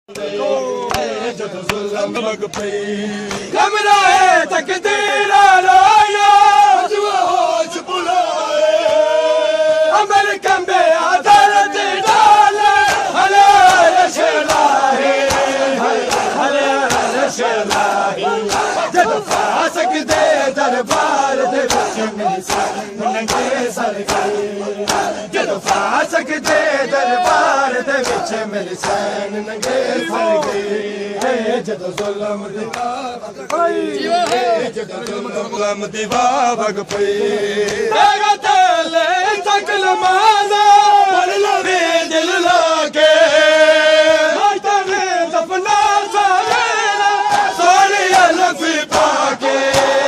जदों ज़ुल्म लग पई घबराए तकदीर आया जुआ होश बुलाए अमर कंबे आदर दी डाल हले रशलाही हले रशलाही जदों फासक दे दरबार दे विच मेरी नंगे सर गई जदों फासक दे दरबार दे विच मेरी सैन नंगे सर गई जदों ज़ुल्म दी ज़ुल्म दी वग पई तेरा तले तक नमाज़ पढ़ लवे दिल लाके मातमे दफना सारेना सोनी अलफ़ी पाके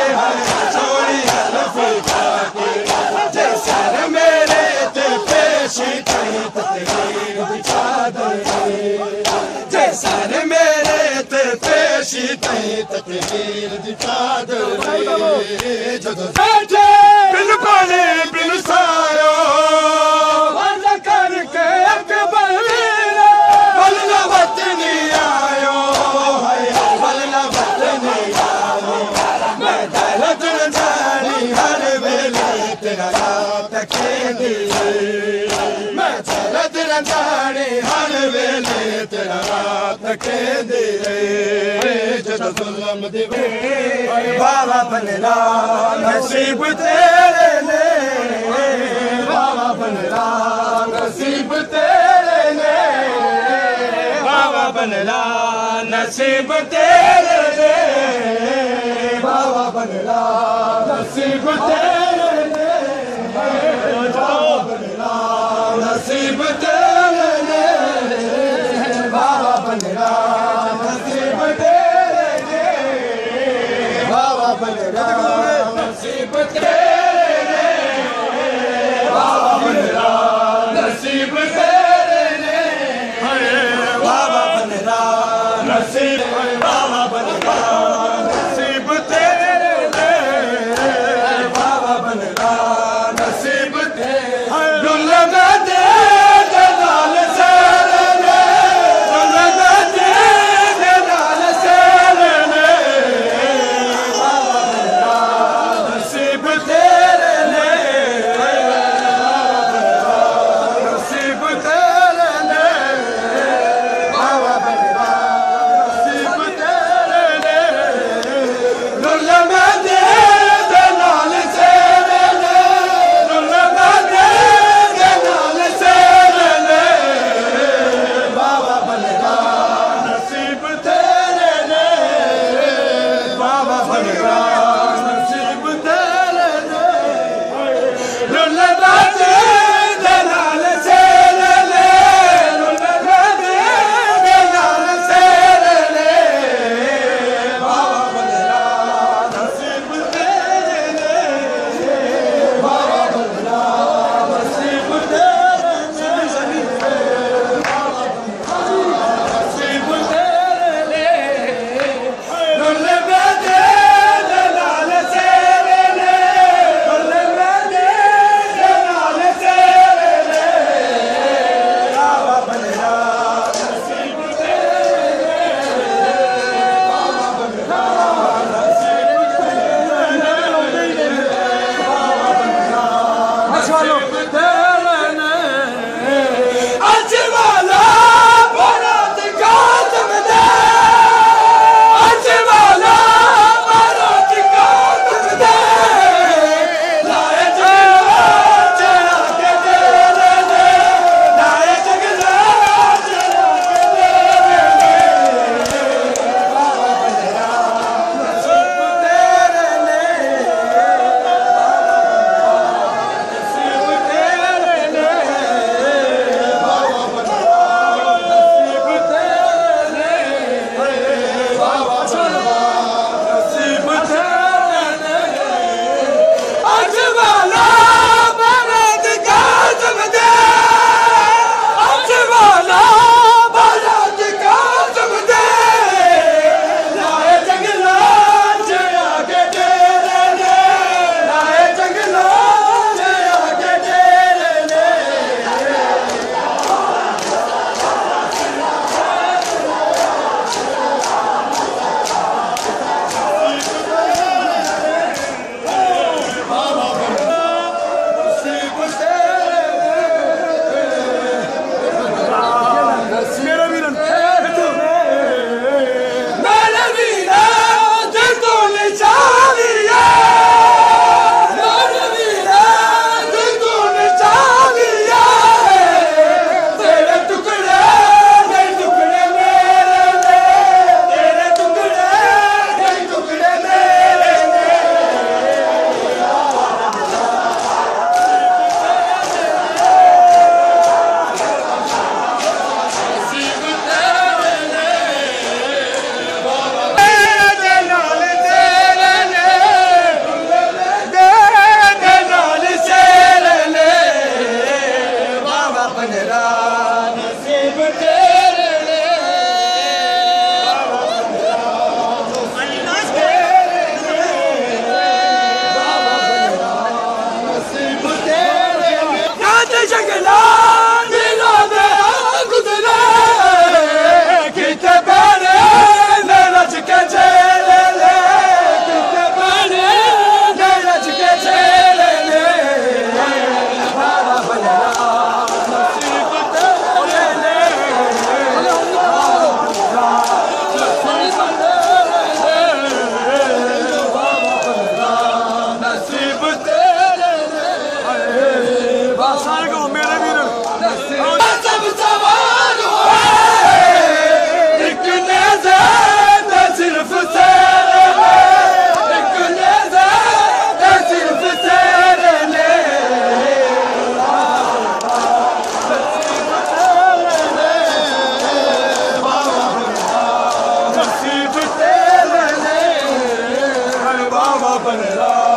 सोनी अलफ़ी पाके जैसे मेरे ते पेशी कई तकदीर दी चादर जैसे मेरे ते पेशी कई तकदीर दी चादर जदों बैठे बिन पानी बिन सारो बंद करके अकबर बलना वतनी आयो बलना वतनी आयो मैं दर्द जानी हर वेले तेरा नाम तकेंदी मैं दर्द जानी हर वेले तेरा नाम तकेंदी जदों ज़ुल्म दी बाबा बनना नसीब तेरे ने बाबा बनना नसीब तेरे ने बाबा बनना नसीब तेरे ने बाबा बनना नसीब तेरे ने बाबा बनना नसीब तेरे ने बाबा बनना नसीब तेरे ने बाबा बनना नसीब तेरे ने बाबा बनना नसीब तेरे ने बाबा बनना नसीब बाबा बनना नसीब तेरे ने बाबा बनना नसीब तेरे दुल्ला दे नाल सेरे ने दुल्ला दे नाल सेरे ने बाबा बनना नसीब तेरे ने नसीब तेरे ने बाबा बनना नसीब तेरे बाबा बनरा